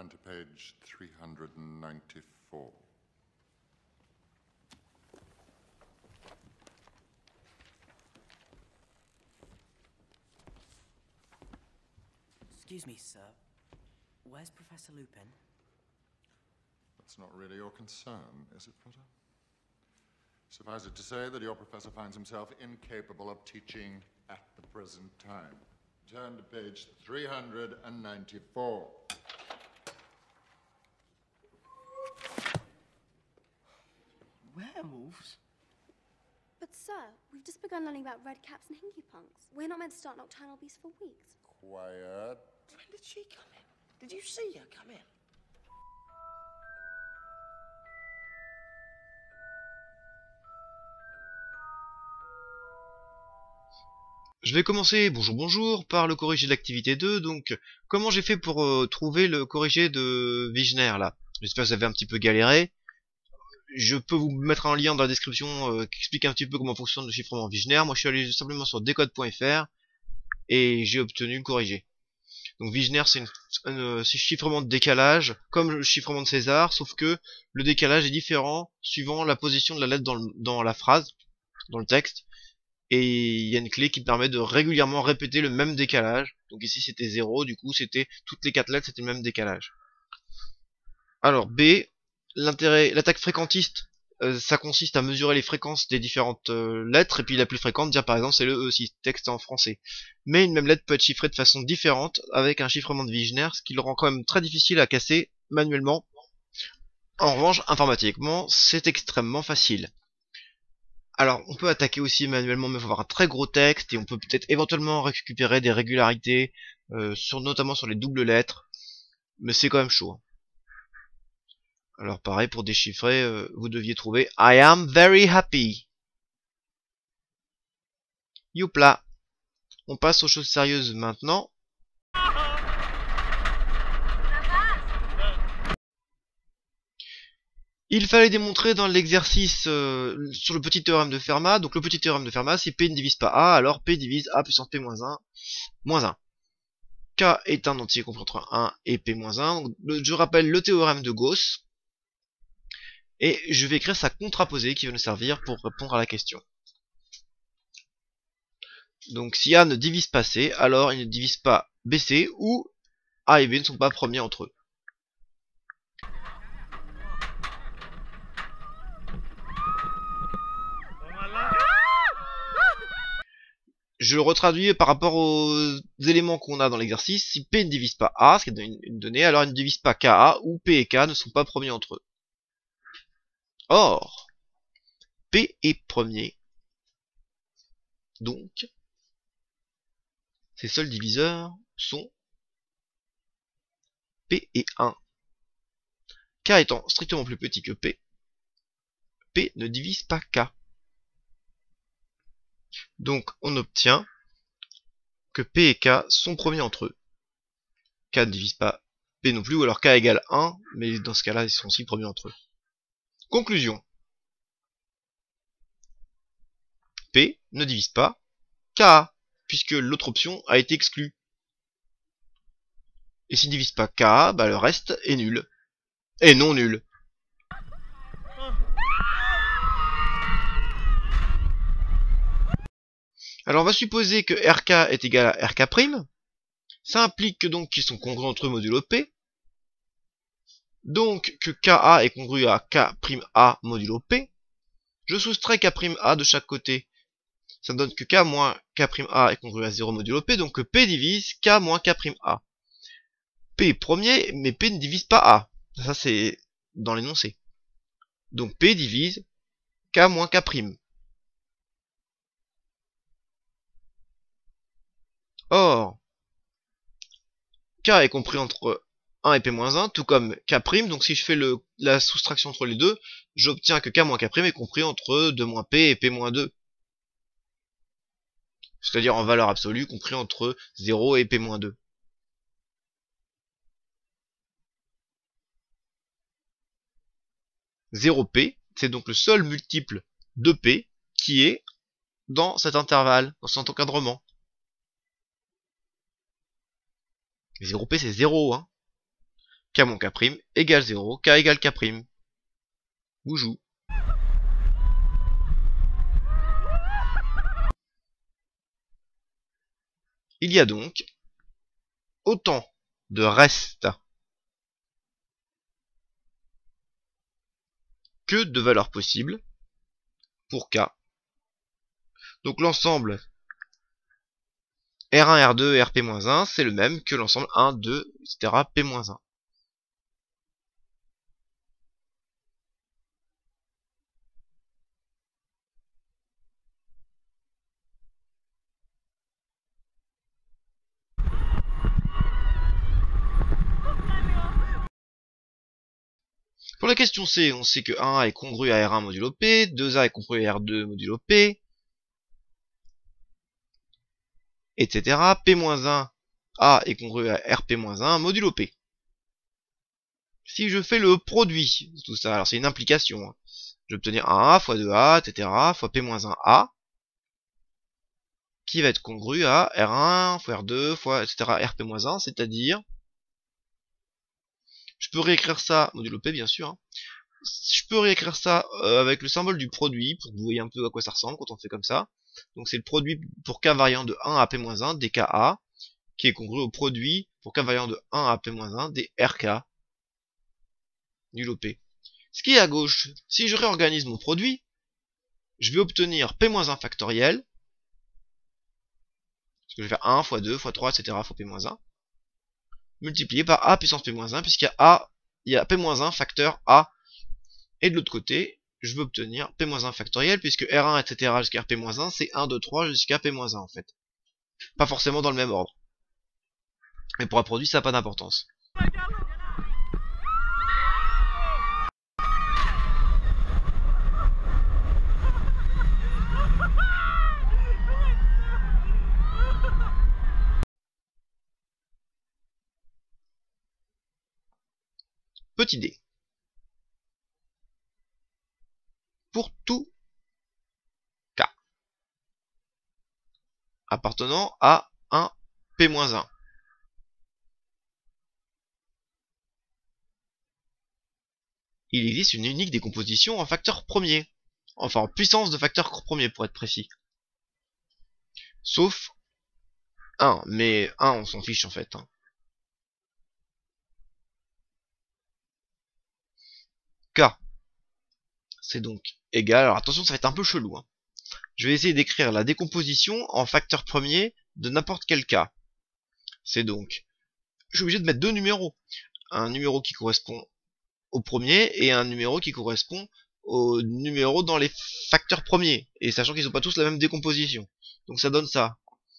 Turn to page 394. Excuse me, sir. Where's Professor Lupin? That's not really your concern, is it, Potter? Suffice it to say that your professor finds himself incapable of teaching at the present time. Turn to page 394. Werewolves? But sir, we've just begun learning about red caps and hinky-punks. We're not meant to start Nocturnal Beast for weeks. Quiet. When did she come in? Did you see her come in? Je vais commencer, bonjour, par le corrigé de l'activité 2, donc comment j'ai fait pour trouver le corrigé de Wigner là. J'espère que vous avez un petit peu galéré. Je peux vous mettre un lien dans la description qui explique un petit peu comment fonctionne le chiffrement Wigner. Moi je suis allé simplement sur decode.fr et j'ai obtenu le corrigé. Donc Wigner c'est un chiffrement de décalage, comme le chiffrement de César, sauf que le décalage est différent suivant la position de la lettre dans la phrase, dans le texte. Et il y a une clé qui permet de régulièrement répéter le même décalage. Donc ici c'était 0, du coup c'était toutes les 4 lettres c'était le même décalage. Alors B, l'attaque fréquentiste, ça consiste à mesurer les fréquences des différentes lettres, et puis la plus fréquente, dire par exemple c'est le E si texte en français. Mais une même lettre peut être chiffrée de façon différente avec un chiffrement de Wigner, ce qui le rend quand même très difficile à casser manuellement. En revanche, informatiquement, c'est extrêmement facile. Alors, on peut attaquer aussi manuellement, mais il faut avoir un très gros texte, et on peut peut-être éventuellement récupérer des régularités, notamment sur les doubles lettres, mais c'est quand même chaud. Alors pareil, pour déchiffrer, vous deviez trouver « I am very happy ». Youpla. On passe aux choses sérieuses maintenant. Il fallait démontrer dans l'exercice sur le petit théorème de Fermat. Donc le petit théorème de Fermat, si P ne divise pas A, alors P divise A puissance P moins 1, moins 1. K est un entier compris entre 1 et P moins 1. Donc, je rappelle le théorème de Gauss. Et je vais écrire sa contraposée qui va nous servir pour répondre à la question. Donc si A ne divise pas C, alors il ne divise pas BC, ou A et B ne sont pas premiers entre eux. Je le retraduis par rapport aux éléments qu'on a dans l'exercice. Si P ne divise pas A, ce qui est une donnée, alors il ne divise pas KA, ou P et K ne sont pas premiers entre eux. Or, P est premier. Donc, ses seuls diviseurs sont P et 1. K étant strictement plus petit que P, P ne divise pas K. Donc on obtient que P et K sont premiers entre eux. K ne divise pas P non plus, ou alors K égale 1, mais dans ce cas-là, ils sont aussi premiers entre eux. Conclusion. P ne divise pas K, puisque l'autre option a été exclue. Et s'il ne divise pas K, bah le reste est nul. Et non nul. Alors on va supposer que RK est égal à RK'. Ça implique que donc qu'ils sont congrus entre eux modulo P. Donc que KA est congru à K'A modulo P. Je soustrais K'A de chaque côté. Ça me donne que K moins K'A est congru à 0 modulo P. Donc que P divise K moins K'A. P est premier, mais P ne divise pas A. Ça c'est dans l'énoncé. Donc P divise K moins K'. Or, K est compris entre 1 et P-1, tout comme K', donc si je fais la soustraction entre les deux, j'obtiens que K moins K' est compris entre 2 moins P et P-2. C'est-à-dire en valeur absolue, compris entre 0 et P-2. Zéro P, c'est donc le seul multiple de P qui est dans cet intervalle, dans cet encadrement. 0P c'est 0, hein. K moins K' égale 0, K égale K'. Boujou. Il y a donc autant de restes que de valeurs possibles pour K. Donc l'ensemble R1, R2 et RP-1, c'est le même que l'ensemble 1, 2, etc. P-1. Pour la question C, on sait que 1A est congru à R1 modulo P, 2A est congru à R2 modulo P, etc. P-1A est congru à RP-1 modulo P. Si je fais le produit de tout ça, alors c'est une implication, hein. Je vais obtenir 1A fois 2A, etc. fois P-1A, qui va être congru à R1 fois R2 fois, etc. RP-1, c'est-à-dire, je peux réécrire ça, modulo P bien sûr, hein. Je peux réécrire ça avec le symbole du produit, pour que vous voyez un peu à quoi ça ressemble quand on fait comme ça. Donc c'est le produit pour K variant de 1 à P-1 des KA, qui est congru au produit pour K variant de 1 à P-1 des RK, nul P. Ce qui est à gauche, si je réorganise mon produit, je vais obtenir P-1 factoriel, parce que je vais faire 1 fois 2 fois 3, etc. fois P-1, multiplié par A puissance P-1, puisqu'il y a P-1 facteur A. Et de l'autre côté, je veux obtenir P-1 factoriel, puisque R1, etc. jusqu'à P-1, c'est 1, 2, 3 jusqu'à P-1 en fait. Pas forcément dans le même ordre. Mais pour un produit, ça n'a pas d'importance. Petit d. Pour tout K appartenant à un P-1, il existe une unique décomposition en facteur premier. Enfin, en puissance de facteur premier pour être précis. Sauf 1, mais 1 on s'en fiche en fait, hein. K, c'est donc égal, alors attention ça va être un peu chelou, hein. Je vais essayer d'écrire la décomposition en facteur premier de n'importe quel K. C'est donc, je suis obligé de mettre deux numéros. Un numéro qui correspond au premier et un numéro qui correspond au numéro dans les facteurs premiers. Et sachant qu'ils n'ont pas tous la même décomposition. Donc ça donne ça.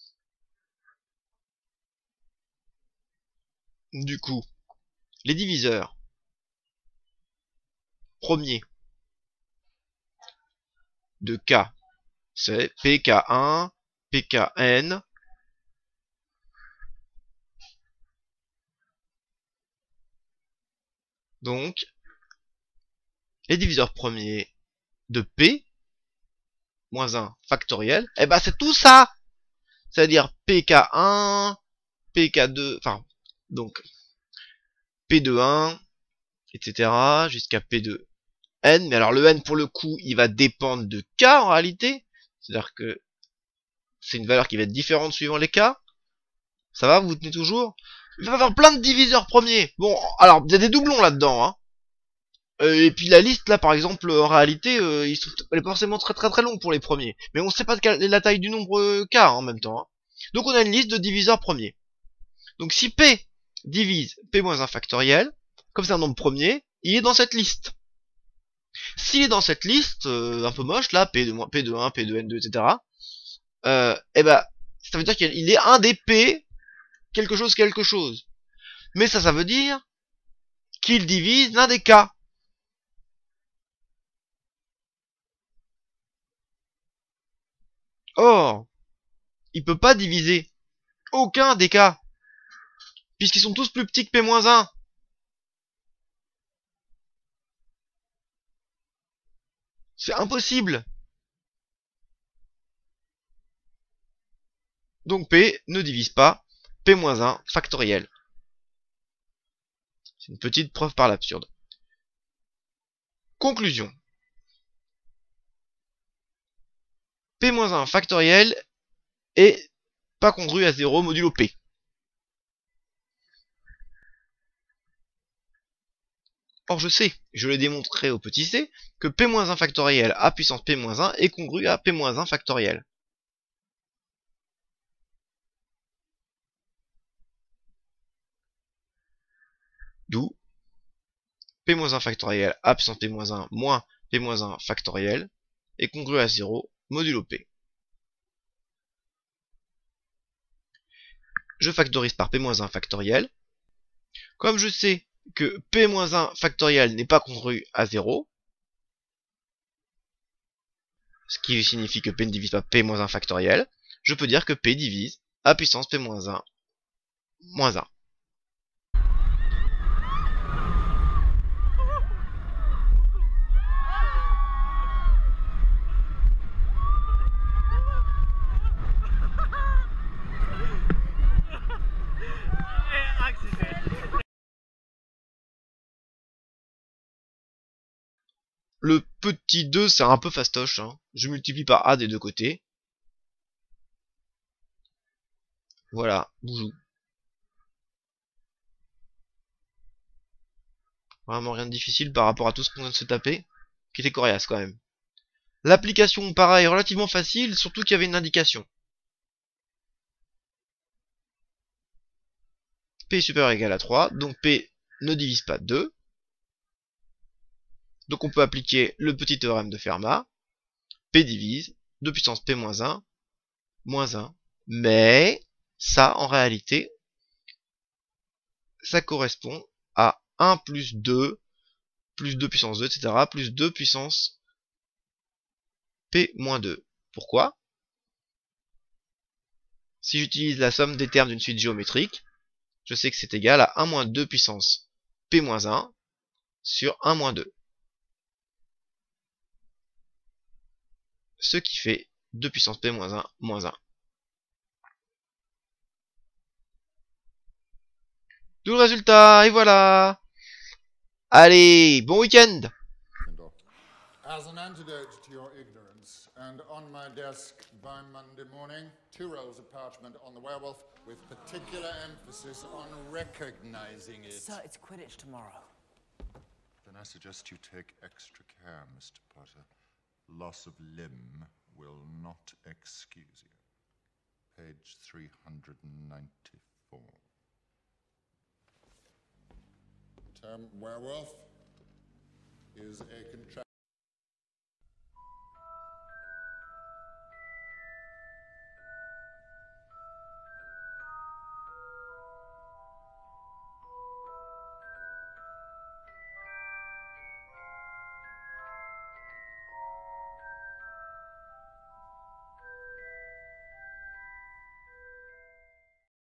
Du coup, les diviseurs premiers de K, c'est PK1, PKN, donc les diviseurs premiers de P, moins 1 factoriel, et ben c'est tout ça. C'est-à-dire PK1, PK2, enfin, donc P21, etc. jusqu'à P2N. Mais alors le N pour le coup, il va dépendre de K en réalité. C'est-à-dire que c'est une valeur qui va être différente suivant les K. Ça va, vous tenez toujours? Il va y avoir plein de diviseurs premiers. Bon, alors, il y a des doublons là-dedans, hein. Et puis la liste, là, par exemple, en réalité, elle est pas forcément très très très longue pour les premiers. Mais on sait pas quelle est la taille du nombre K en même temps, hein. Donc on a une liste de diviseurs premiers. Donc si P divise P-1 factoriel, comme c'est un nombre premier, il est dans cette liste. S'il est dans cette liste, un peu moche, là, P21, P2N2, etc., eh ben, ça veut dire qu'il est un des P, quelque chose. Mais ça veut dire qu'il divise l'un des K. Or, il peut pas diviser aucun des K, puisqu'ils sont tous plus petits que P-1. C'est impossible. Donc P ne divise pas P-1 factoriel. C'est une petite preuve par l'absurde. Conclusion. P-1 factoriel est pas congru à 0 modulo P. Or je sais, je l'ai démontré au petit c, que P-1 factoriel à puissance P-1 est congru à P-1 factoriel. D'où P-1 factoriel à puissance P-1 moins P-1 factoriel est congru à 0 modulo P. Je factorise par P-1 factoriel. Comme je sais que P-1 factoriel n'est pas congru à 0, ce qui signifie que P ne divise pas P-1 factoriel, je peux dire que P divise à puissance P-1 moins 1. Le petit 2, c'est un peu fastoche, hein. Je multiplie par A des deux côtés. Voilà, boujou. Vraiment rien de difficile par rapport à tout ce qu'on vient de se taper, qui était coriace quand même. L'application, pareil, relativement facile, surtout qu'il y avait une indication. P est supérieur ou égal à 3, donc P ne divise pas 2. Donc on peut appliquer le petit théorème de Fermat. P divise 2 puissance P moins 1, moins 1. Mais, ça, en réalité, ça correspond à 1 plus 2 puissance 2, etc. plus 2 puissance P moins 2. Pourquoi? Si j'utilise la somme des termes d'une suite géométrique, je sais que c'est égal à 1 moins 2 puissance P moins 1 sur 1 moins 2. Ce qui fait 2 puissance P moins 1 moins 1. D'où le résultat, et voilà. Allez, bon week-end. As an antidote to your ignorance, and on my desk by Monday morning, 2 rolls of parchment on the werewolf with particular emphasis on recognizing it. Sir, it's Quidditch tomorrow. Then I suggest you take extra care, Mr. Potter. Loss of limb will not excuse you. Page 394. Term werewolf is a contraction.